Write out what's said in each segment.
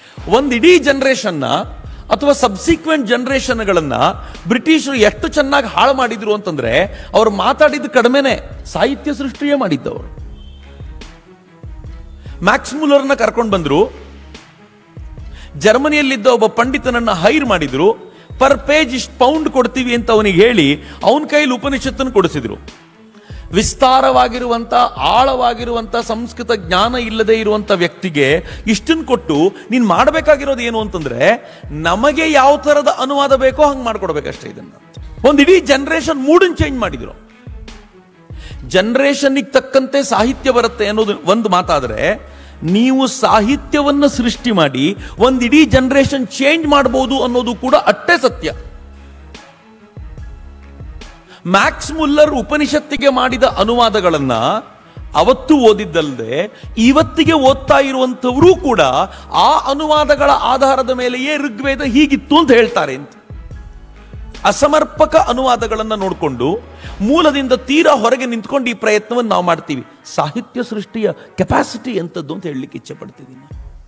ಒಂದಿಡೀ ಜನರೇಷನ್ನ ಅಥವಾ ಸಬ್ಸಿಕ್ವೆಂಟ್ ಜನರೇಷನ್ಗಳನ್ನ ಬ್ರಿಟಿಷರು ಎಷ್ಟು ಚೆನ್ನಾಗಿ ಹಾಳು ಮಾಡಿದ್ರು ಅಂತಂದ್ರೆ ಅವರು ಮಾತಾಡಿದ್ದು ಕಡಿಮೆನೆ, ಸಾಹಿತ್ಯ ಸೃಷ್ಟಿಯೇ ಮಾಡಿದ್ದವರು. ಮ್ಯಾಕ್ಸ್ ಮುಲ್ಲರ್ನ ಕರ್ಕೊಂಡು ಬಂದ್ರು, ಜರ್ಮನಿಯಲ್ಲಿದ್ದ ಒಬ್ಬ ಪಂಡಿತನನ್ನ ಹೈರ್ ಮಾಡಿದ್ರು, ಪರ್ ಪೇಜ್ ಇಷ್ಟು ಪೌಂಡ್ ಕೊಡ್ತೀವಿ ಅಂತ ಅವನಿಗೆ ಹೇಳಿ ಅವನ ಕೈಲಿ ಉಪನಿಷತ್ತನ್ನು ಕೊಡಿಸಿದ್ರು. ವಿಸ್ತಾರವಾಗಿರುವಂತ ಆಳವಾಗಿರುವಂತ ಸಂಸ್ಕೃತ ಜ್ಞಾನ ಇಲ್ಲದೆ ಇರುವಂತ ವ್ಯಕ್ತಿಗೆ ಇಷ್ಟನ್ನು ಕೊಟ್ಟು ನೀನ್ ಮಾಡಬೇಕಾಗಿರೋದು ಏನು ಅಂತಂದ್ರೆ ನಮಗೆ ಯಾವ ತರದ ಅನುವಾದ ಬೇಕೋ ಹಂಗೆ ಮಾಡ್ಕೊಡ್ಬೇಕಷ್ಟೇ. ಇದನ್ನ ಒಂದಿಡೀ ಜನರೇಷನ್ ಮೂಡನ್ನು ಚೇಂಜ್ ಮಾಡಿದ್ರು. ಜನರೇಷನ್ಗೆ ತಕ್ಕಂತೆ ಸಾಹಿತ್ಯ ಬರುತ್ತೆ ಅನ್ನೋದು ಒಂದು ಮಾತಾದ್ರೆ, ನೀವು ಸಾಹಿತ್ಯವನ್ನ ಸೃಷ್ಟಿ ಮಾಡಿ ಒಂದಿಡೀ ಜನರೇಷನ್ ಚೇಂಜ್ ಮಾಡಬಹುದು ಅನ್ನೋದು ಕೂಡ ಅಷ್ಟೇ ಸತ್ಯ. ಮ್ಯಾಕ್ಸ್ ಮುಲ್ಲರ್ ಉಪನಿಷತ್ತಿಗೆ ಮಾಡಿದ ಅನುವಾದಗಳನ್ನ ಅವತ್ತು ಓದಿದ್ದಲ್ಲದೆ ಇವತ್ತಿಗೆ ಓದ್ತಾ ಇರುವಂತವರು ಕೂಡ ಆ ಅನುವಾದಗಳ ಆಧಾರದ ಮೇಲೆಯೇ ಋಗ್ವೇದ ಹೀಗಿತ್ತು ಅಂತ ಹೇಳ್ತಾರೆ ಅಂತ. ಅಸಮರ್ಪಕ ಅನುವಾದಗಳನ್ನು ನೋಡಿಕೊಂಡು ಮೂಲದಿಂದ ತೀರಾ ಹೊರಗೆ ನಿಂತ್ಕೊಂಡು ಈ ಪ್ರಯತ್ನವನ್ನು ನಾವು ಮಾಡ್ತೀವಿ. ಸಾಹಿತ್ಯ ಸೃಷ್ಟಿಯ ಕೆಪಾಸಿಟಿ ಎಂಥದ್ದು ಅಂತ ಹೇಳಲಿಕ್ಕೆ ಇಚ್ಛೆ ಪಡ್ತಿದ್ದೀನಿ.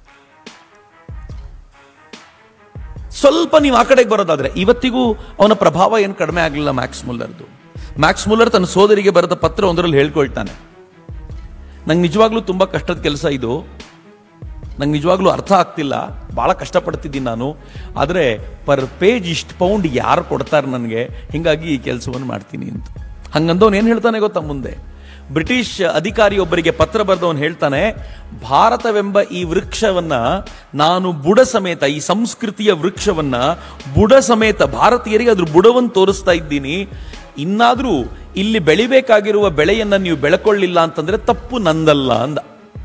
ಸ್ವಲ್ಪ ನೀವು ಆ ಕಡೆಗೆ ಬರೋದಾದ್ರೆ ಇವತ್ತಿಗೂ ಅವನ ಪ್ರಭಾವ ಏನು ಕಡಿಮೆ ಆಗಲಿಲ್ಲ ಮ್ಯಾಕ್ಸ್ ಮುಲ್ಲರ್ದು. ಮ್ಯಾಕ್ಸ್ ಮುಲ್ಲರ್ ತನ್ನ ಸೋದರಿಗೆ ಬರೆದ ಪತ್ರ ಒಂದರಲ್ಲಿ ಹೇಳ್ಕೊಳ್ತಾನೆ, ನಂಗೆ ನಿಜವಾಗ್ಲೂ ತುಂಬಾ ಕಷ್ಟದ ಕೆಲಸ ಇದು, ನಂಗೆ ನಿಜವಾಗ್ಲೂ ಅರ್ಥ ಆಗ್ತಿಲ್ಲ, ಬಹಳ ಕಷ್ಟಪಡ್ತಿದ್ದೀನಿ ನಾನು, ಆದರೆ ಪರ್ ಪೇಜ್ ಇಷ್ಟು ಪೌಂಡ್ ಯಾರು ಕೊಡ್ತಾರೆ ನನಗೆ, ಹಿಂಗಾಗಿ ಈ ಕೆಲಸವನ್ನು ಮಾಡ್ತೀನಿ ಅಂತ. ಹಂಗಂದವನು ಏನು ಹೇಳ್ತಾನೆ ಗೊತ್ತಾ, ಮುಂದೆ ಬ್ರಿಟಿಷ್ ಅಧಿಕಾರಿಯೊಬ್ಬರಿಗೆ ಪತ್ರ ಬರೆದವನು ಹೇಳ್ತಾನೆ, ಭಾರತವೆಂಬ ಈ ವೃಕ್ಷವನ್ನ ನಾನು ಬುಡ ಸಮೇತ, ಈ ಸಂಸ್ಕೃತಿಯ ವೃಕ್ಷವನ್ನ ಬುಡ ಸಮೇತ ಭಾರತೀಯರಿಗೆ ಅದ್ರ ಬುಡವನ್ನು ತೋರಿಸ್ತಾ ಇದ್ದೀನಿ. ಇನ್ನಾದ್ರೂ ಇಲ್ಲಿ ಬೆಳಿಬೇಕಾಗಿರುವ ಬೆಳೆಯನ್ನ ನೀವು ಬೆಳಕೊಳ್ಳಿಲ್ಲ ಅಂತಂದ್ರೆ ತಪ್ಪು ನಂದಲ್ಲ ಅಂದ.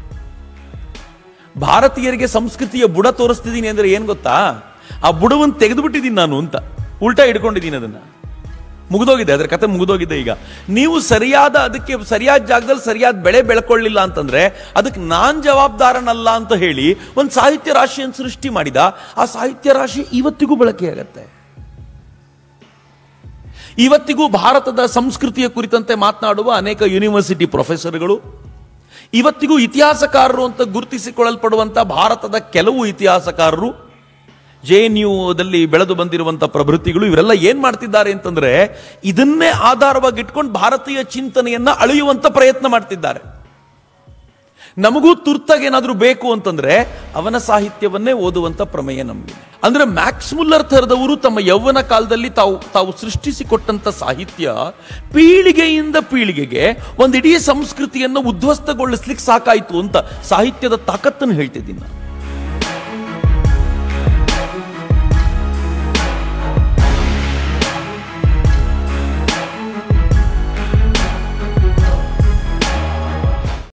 ಭಾರತೀಯರಿಗೆ ಸಂಸ್ಕೃತಿಯ ಬುಡ ತೋರಿಸ್ತಿದ್ದೀನಿ ಅಂದ್ರೆ ಏನ್ ಗೊತ್ತಾ, ಆ ಬುಡವನ್ನು ತೆಗೆದುಬಿಟ್ಟಿದ್ದೀನಿ ನಾನು ಅಂತ, ಉಲ್ಟಾ ಹಿಡ್ಕೊಂಡಿದ್ದೀನಿ ಅದನ್ನ. ಮುಗಿದೋಗಿದೆ, ಅದರ ಕತೆ ಮುಗಿದೋಗಿದೆ. ಈಗ ನೀವು ಅದಕ್ಕೆ ಸರಿಯಾದ ಜಾಗದಲ್ಲಿ ಸರಿಯಾದ ಬೆಳೆ ಬೆಳ್ಕೊಳ್ಳಿಲ್ಲ ಅಂತಂದ್ರೆ ಅದಕ್ಕೆ ನಾನ್ ಜವಾಬ್ದಾರನಲ್ಲ ಅಂತ ಹೇಳಿ ಒಂದು ಸಾಹಿತ್ಯ ರಾಶಿಯನ್ನು ಸೃಷ್ಟಿ ಮಾಡಿದ. ಆ ಸಾಹಿತ್ಯ ರಾಶಿ ಇವತ್ತಿಗೂ ಬಳಕೆಯಾಗತ್ತೆ. ಇವತ್ತಿಗೂ ಭಾರತದ ಸಂಸ್ಕೃತಿಯ ಕುರಿತಂತೆ ಮಾತನಾಡುವ ಅನೇಕ ಯೂನಿವರ್ಸಿಟಿ ಪ್ರೊಫೆಸರ್ಗಳು, ಇವತ್ತಿಗೂ ಇತಿಹಾಸಕಾರರು ಅಂತ ಗುರುತಿಸಿಕೊಳ್ಳಲ್ಪಡುವಂತ ಭಾರತದ ಕೆಲವು ಇತಿಹಾಸಕಾರರು, JNUದಲ್ಲಿ ಬೆಳೆದು ಬಂದಿರುವಂತಹ ಪ್ರಭೃತಿಗಳು, ಇವರೆಲ್ಲ ಏನ್ ಮಾಡ್ತಿದ್ದಾರೆ ಅಂತಂದ್ರೆ ಇದನ್ನೇ ಆಧಾರವಾಗಿ ಇಟ್ಕೊಂಡು ಭಾರತೀಯ ಚಿಂತನೆಯನ್ನ ಅಳೆಯುವಂತ ಪ್ರಯತ್ನ ಮಾಡ್ತಿದ್ದಾರೆ. ನಮಗೂ ತುರ್ತಾಗಿ ಏನಾದ್ರೂ ಬೇಕು ಅಂತಂದ್ರೆ ಅವನ ಸಾಹಿತ್ಯವನ್ನೇ ಓದುವಂತ ಪ್ರಮೇಯ ನಮಗಿದೆ. ಅಂದ್ರೆ ಮ್ಯಾಕ್ಸ್ ಮುಲ್ಲರ್ ಥರದವರು ತಮ್ಮ ಯೌವನ ಕಾಲದಲ್ಲಿ ತಾವು ಸೃಷ್ಟಿಸಿಕೊಟ್ಟಂತ ಸಾಹಿತ್ಯ ಪೀಳಿಗೆಯಿಂದ ಪೀಳಿಗೆಗೆ ಒಂದಿಡೀ ಸಂಸ್ಕೃತಿಯನ್ನು ಉದ್ಧ್ವಸ್ತಗೊಳಿಸ್ಲಿಕ್ಕೆ ಸಾಕಾಯ್ತು ಅಂತ ಸಾಹಿತ್ಯದ ತಾಕತ್ತನ್ನು ಹೇಳ್ತಿದ್ದೀನಿ ನಾನು.